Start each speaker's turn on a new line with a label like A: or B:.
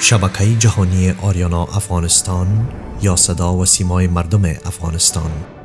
A: شبکه جهانی آریانا افغانستان یا صدا و سیمای مردم افغانستان